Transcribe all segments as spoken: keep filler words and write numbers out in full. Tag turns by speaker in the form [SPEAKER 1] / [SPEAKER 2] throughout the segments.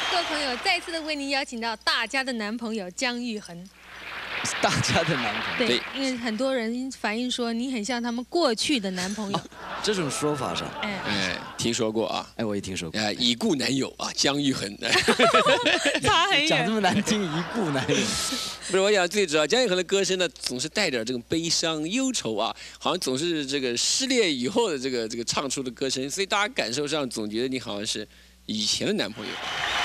[SPEAKER 1] 各位朋友，再次的为您邀请到大家的男朋友姜育恒。
[SPEAKER 2] 大家的男朋友，
[SPEAKER 1] 对，因为很多人反映说你很像他们过去的男朋友。
[SPEAKER 2] 这种说法上，
[SPEAKER 1] 哎
[SPEAKER 3] 哎，听说过啊？
[SPEAKER 2] 哎，我也听说过。
[SPEAKER 3] 哎，已故男友啊，姜育恒。
[SPEAKER 1] 差很远。
[SPEAKER 2] 讲这么难听，已故男友。
[SPEAKER 3] 不是，我想最主要，姜育恒的歌声呢，总是带点这个悲伤、忧愁啊，好像总是这个失恋以后的这个这个唱出的歌声，所以大家感受上总觉得你好像是以前的男朋友。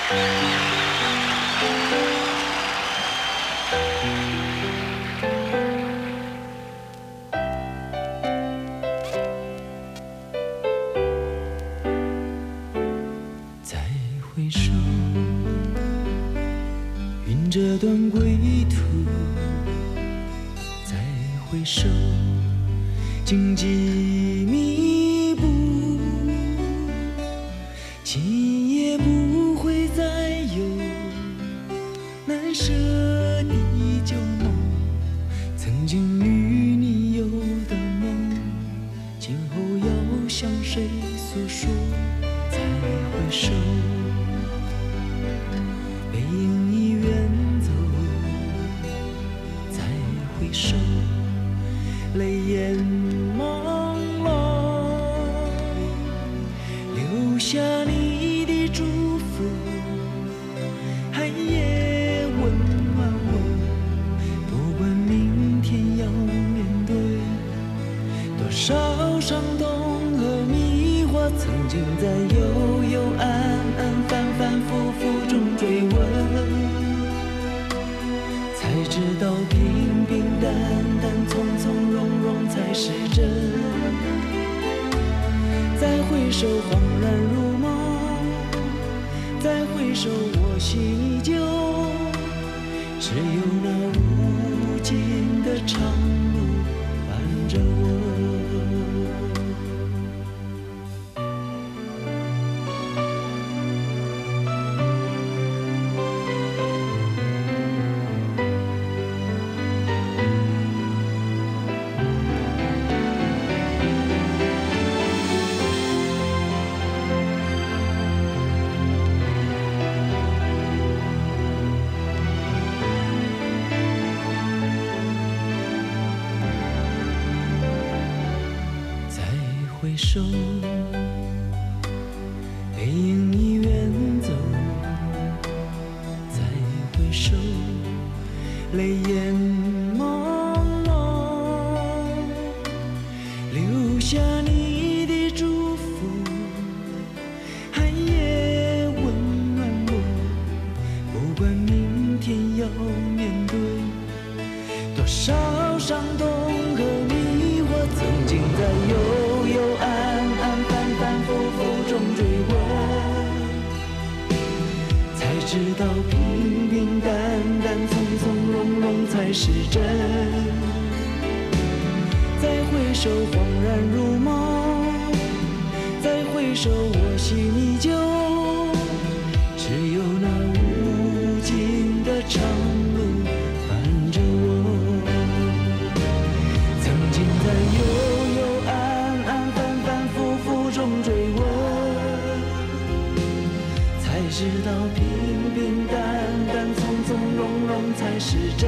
[SPEAKER 4] 再回首，云这段归途。再回首，荆棘密布，今夜不会再有难舍的旧梦。曾经与你有的梦，今后要向谁诉说？再回首，背影已远走。再回首，泪眼朦胧，留下你的祝福，寒夜温暖我。不管明天要面对多少伤痛和迷惑，曾经在幽幽暗暗、反反复复中追问，才知道平平淡淡、从从容容才是真。再回首，恍然如梦；再回首，我心依旧。只有那无尽的长路伴着我。回首，背影已远走。再回首，泪眼朦胧，留下你的祝福，寒夜温暖我。不管明天要面对多少伤痛和迷惑，曾经在幽幽暗暗、反反复复中追问，才知道平平淡淡、从从容容才是真。再回首，恍然如梦；再回首，我心依旧。只有那无尽的长路伴着我。曾经在幽幽暗暗、反反复复中追问，才知道平平淡淡、从从容容才是真。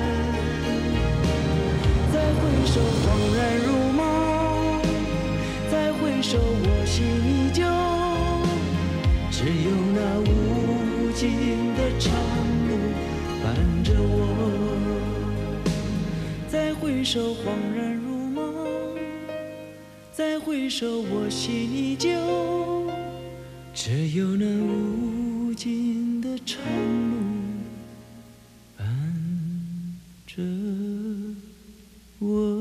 [SPEAKER 4] 再回首，恍然如梦；再回首，我心依旧。只有那无尽的长路伴着我。再回首，恍然如梦；再回首，我心依旧。只有那无尽的长路伴着我。